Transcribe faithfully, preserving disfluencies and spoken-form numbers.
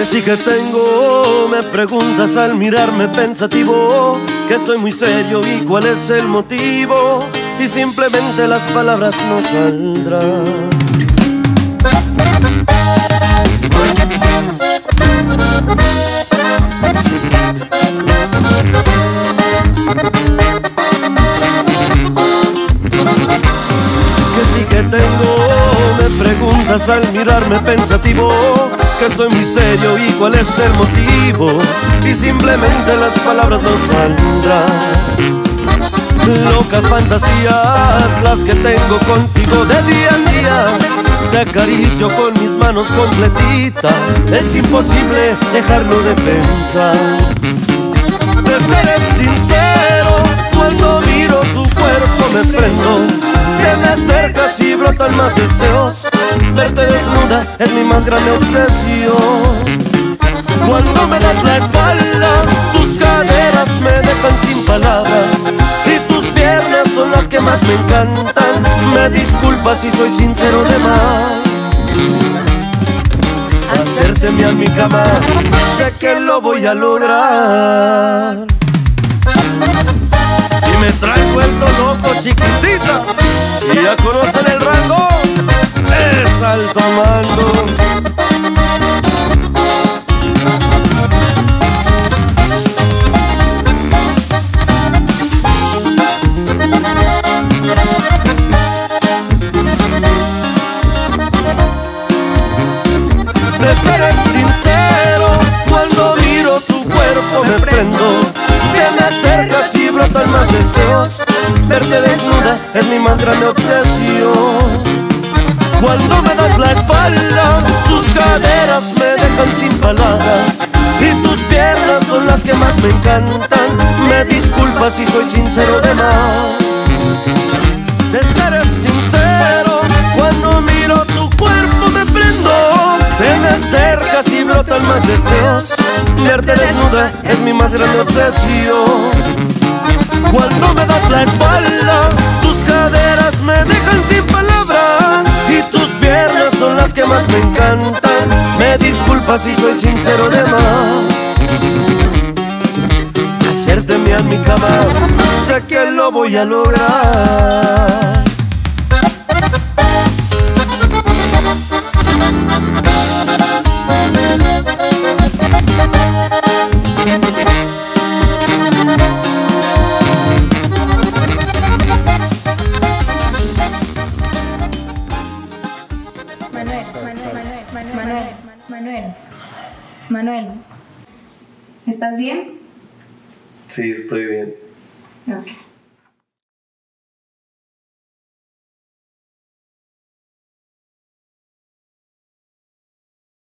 Que sí que tengo, me preguntas al mirarme pensativo, que estoy muy serio y cuál es el motivo, y simplemente las palabras no saldrán. Que sí que tengo, me preguntas al mirarme pensativo, que estoy muy serio y cuál es el motivo, y simplemente las palabras no saldrán. Locas fantasías las que tengo contigo de día en día, te acaricio con mis manos completitas, es imposible dejarlo de pensar. De ser sincero, cuando miro tu cuerpo me prendo, te me acercas y brotan más deseos, verte desnuda es mi más grande obsesión. Cuando me das la espalda, tus caderas me dejan sin palabras, y tus piernas son las que más me encantan. Me disculpas si soy sincero de más. Hacerte mía en mi cama, sé que lo voy a lograr. Y me trae vuelto loco, chiquitita, y ya conocen el rango, es alto mando. De ser sincero, cuando miro tu cuerpo me prendo, te me acercas y brotan más deseos, verte desnuda es mi más grande obsesión. Cuando me das la espalda, tus caderas me dejan sin palabras, y tus piernas son las que más me encantan. Me disculpas si soy sincero de más. De ser sincero, cuando miro tu cuerpo me prendo, te me acercas y brotan más deseos, verte desnuda es mi más grande obsesión. Cuando me das la espalda, tus caderas me dejan sin palabras, y tus piernas son las que más me encantan. Me disculpas si soy sincero de más. Hacerte mía en mi cama, sé que lo voy a lograr. Manuel, Manuel, Manuel, Manuel, Manuel, Manuel, ¿estás bien? Sí, estoy bien. Ok.